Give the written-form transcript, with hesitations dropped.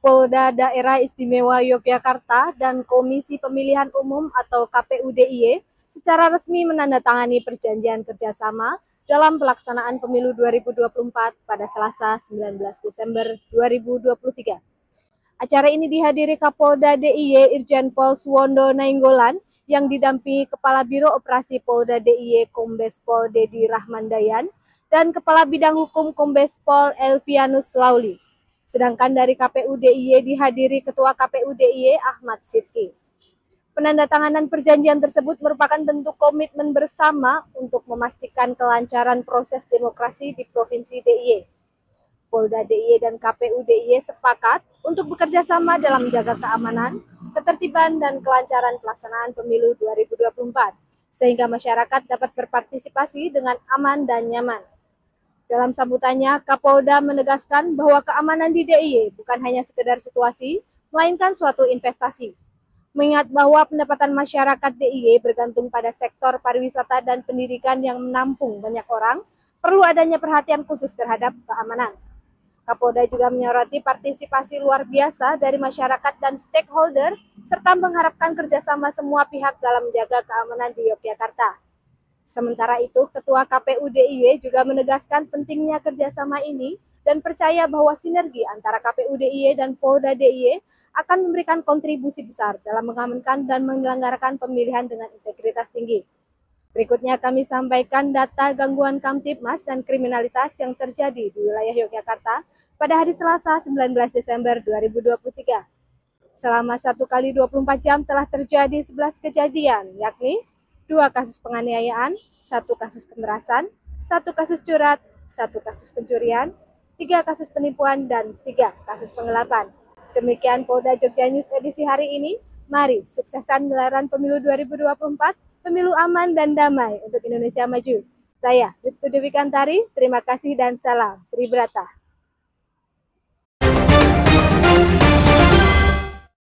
Polda Daerah Istimewa Yogyakarta dan Komisi Pemilihan Umum atau KPU DIY secara resmi menandatangani perjanjian kerjasama dalam pelaksanaan pemilu 2024 pada Selasa 19 Desember 2023. Acara ini dihadiri Kapolda DIY Irjen Pol Suwondo Nainggolan yang didampingi Kepala Biro Operasi Polda DIY Kombes Pol Dedi Rahmandayan dan Kepala Bidang Hukum Kombes Pol Elvianus Lauli. Sedangkan dari KPU DIY dihadiri Ketua KPU DIY Ahmad Sidki. Penandatanganan perjanjian tersebut merupakan bentuk komitmen bersama untuk memastikan kelancaran proses demokrasi di Provinsi DIY. Polda DIY dan KPU DIY sepakat untuk bekerja sama dalam menjaga keamanan, ketertiban, dan kelancaran pelaksanaan pemilu 2024, sehingga masyarakat dapat berpartisipasi dengan aman dan nyaman. Dalam sambutannya, Kapolda menegaskan bahwa keamanan di DIY bukan hanya sekedar situasi, melainkan suatu investasi. Mengingat bahwa pendapatan masyarakat DIY bergantung pada sektor pariwisata dan pendidikan yang menampung banyak orang, perlu adanya perhatian khusus terhadap keamanan. Kapolda juga menyoroti partisipasi luar biasa dari masyarakat dan stakeholder, serta mengharapkan kerjasama semua pihak dalam menjaga keamanan di Yogyakarta. Sementara itu, Ketua KPU DIY juga menegaskan pentingnya kerjasama ini dan percaya bahwa sinergi antara KPU DIY dan Polda DIY akan memberikan kontribusi besar dalam mengamankan dan menyelenggarakan pemilihan dengan integritas tinggi. Berikutnya kami sampaikan data gangguan Kamtibmas dan kriminalitas yang terjadi di wilayah Yogyakarta pada hari Selasa 19 Desember 2023. Selama 1 kali 24 jam telah terjadi 11 kejadian, yakni 2 kasus penganiayaan, 1 kasus pemerasan, 1 kasus curat, 1 kasus pencurian, 3 kasus penipuan, dan 3 kasus penggelapan. Demikian Polda Jogja News edisi hari ini. Mari suksesan gelaran pemilu 2024, pemilu aman dan damai untuk Indonesia maju. Saya, Diptu Dewi Kantari, terima kasih dan salam Tribrata.